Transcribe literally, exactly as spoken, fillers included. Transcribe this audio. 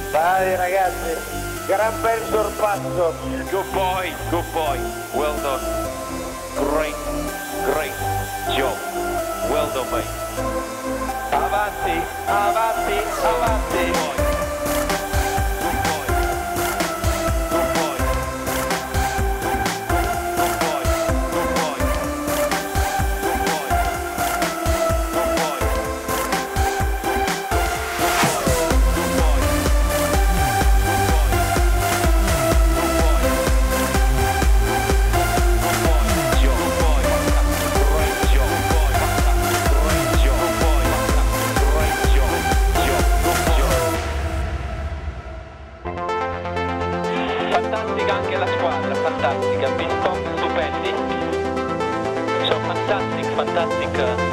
Vai ragazzi, gran bel sorpasso. Good boy, good boy. Well done. Great, great job. Well done, mate. Avanti, avanti, avanti. Fantastica anche la squadra, fantastica, pit stop stupendi. So fantastic, fantastic.